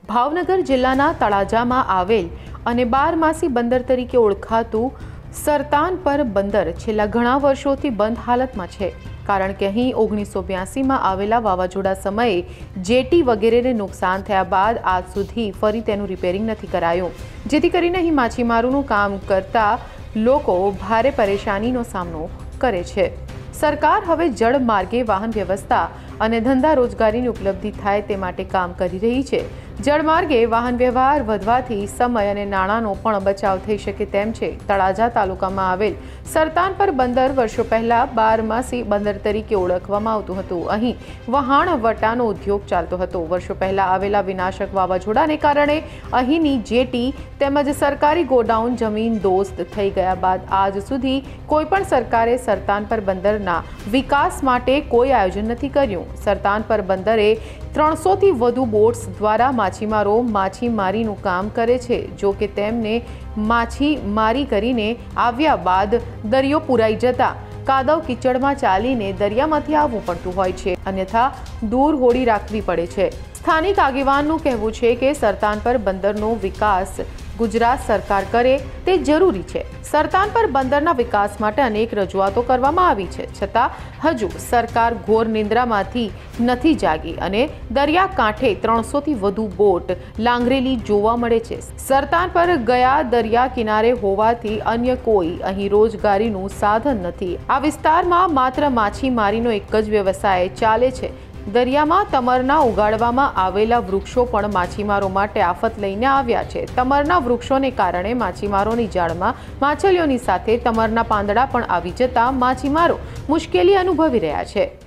ભાવનગર જિલ્લાના તળાજામાં આવેલ અને બારમાસી બંદર તરીકે ઓળખાતું સરતાનપર બંદર છેલ્લા ઘણા વર્ષોથી બંધ હાલતમાં છે, કારણ કે અહીં 1982માં આવેલા વાવાઝોડા સમયે જેટી વગેરેને નુકસાન થયા બાદ આજ સુધી ફરી તેનું રિપેરિંગ નથી કરાયું, જેથી કરીને અહીં માછીમારોનું કામ કરતા લોકો ભારે પરેશાનીનો સામનો કરે છે। સરકાર હવે જળ માર્ગે વાહન વ્યવસ્થા અને ધંધા રોજગારીની ઉપલબ્ધિ થાય તે માટે કામ કરી રહી છે। જળ માર્ગે વાહન વ્યવહાર વધવાથી સમય અને નાણાંનો પણ બચાવ થઈ શકે તેમ છે। તળાજા તાલુકામાં આવેલ સરતાનપર બંદર વર્ષો પહેલા બારમાસી બંદર તરીકે ઓળખવામાં આવતું હતું। અહીં વહાણવટાનો ઉદ્યોગ ચાલતો હતો। વર્ષો પહેલા આવેલા વિનાશક વાવાઝોડાને કારણે અહીંની જેટી તેમજ સરકારી ગોડાઉન જમીન દોસ્ત થઈ ગયા બાદ આજ સુધી કોઈપણ સરકારે સરતાનપર બંદરના વિકાસ માટે કોઈ આયોજન નથી કર્યું। સરતાનપર બંદરે 300થી વધુ બોટ્સ દ્વારા માછીમારો માછીમારીનું કામ કરે છે। જો કે તેમને માછીમારી કરીને આવ્યા બાદ દરિયો પુરાઈ જતા કાદવ કીચડમાં ચાલીને દરિયામાંથી આવવું પડતું હોય છે, અન્યથા દૂર હોડી રાખવી પડે છે। સ્થાનિક આગેવાનનું કહેવું છે કે સરતાનપર બંદરનો વિકાસ ગુજરાત સરકાર કરે તે જરૂરી છે। સરતાનપર બંદરના વિકાસ માટે અનેક રજૂઆતો કરવામાં આવી છે, છતાં હજુ સરકાર ઘોર નિંદ્રામાંથી નથી જાગી અને દરિયાકાંઠે 300થી વધુ બોટ લાંગરેલી જોવા મળે છે। સરતાનપર ગયા દરિયા કિનારે હોવાથી અન્ય કોઈ અહીં રોજગારીનું સાધન નથી। આ વિસ્તારમાં માત્ર માછીમારીનો એક જ વ્યવસાય ચાલે છે। દરિયામાં તમરના ઉગાડવામાં આવેલા વૃક્ષો પણ માછીમારો માટે આફત લઈને આવ્યા છે। તમરના વૃક્ષોને કારણે માછીમારોની જાળમાં માછલીઓની સાથે તમરના પાંદડા પણ આવી જતા માછીમારો મુશ્કેલી અનુભવી રહ્યા છે।